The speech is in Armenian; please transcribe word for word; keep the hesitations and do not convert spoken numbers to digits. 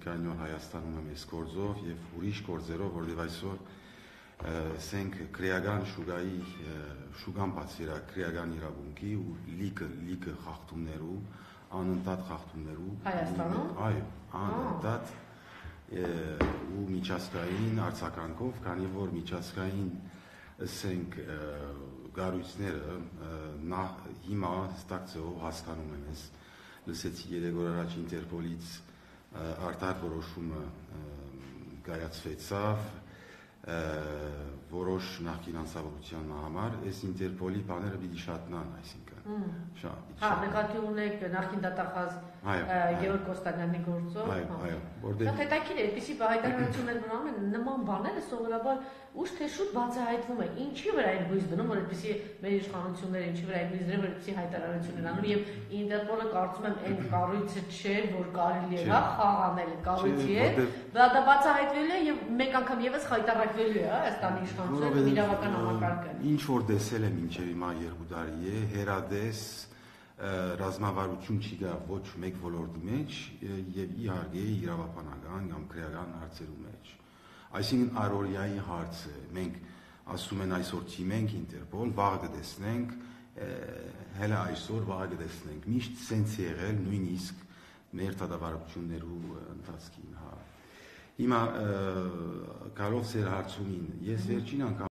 politiկային օր Հայաստանում եմ այս գործով եւ ուրիշ գործերով, որովհետեւ այսօր սենք քրեական շուգայի շուգան բացիրա քրեական իրավունքի ու լիքը լիքը խախտումներու, անընդհատ խախտումներու Հայաստանում։ Այո, անընդհատ ու միջազգային արձագանքով, քանի որ միջազգային ասենք գարույցները նա հիմա ստացող հասկանում են ես լսեցի երեք օր առաջ Ինտերպոլից արտահայտ որոշումը կայացվեցավ որոշ նախկին անձնավորության համար այս Ինտերպոլի բաները պիտի շատնան, այսինքն Հա, նկատի ունեք նախկին դատախազ Գեորգ Կոստանյանի գործով։ Այո, այո, որտեղ Շատ հետաքրքիր է, այդպիսի հայտարարություններ մնում են, նման բաները սովորաբար ուշ թե շուտ բացահայտվում է։ Ինչի վրա են հույս դնում, որ այդպիսի մեր իշխանությունները ինչի վրա են հույս դնում, որ այդպիսի հայտարարություններ անում եւ Ինտերպոլը կարծում եմ այն կառույցը չէ, որ կարելի է հա խաղանել կառույցի հետ, դա բացահայտվելու է եւ մեկ անգամ եւս հայտարարվելու է, հա, Հայաստանի իշխանությունները իրավական համակարգը։ Ինչ որ տեսել եմ մինչեւ հիմա երկու տարի է, հերադես ռազմավարություն չի գա ոչ մեկ ոլորտի մեջ եւ իհարկե իրավաբանական կամ քրեական հարցերու մեջ։ Այսինքն առօրյայի հարցը մենք ասում են այսօր թիմենք Ինտերպոլ, վաղ կտեսնենք, հələ այսօր վաղ կտեսնենք։ Միշտ սենց եղել նույնիսկ մեր դատավարություններու ընթացքին, հա։ Հիմա կարով ծեր հարցումին ես վերջին անգամ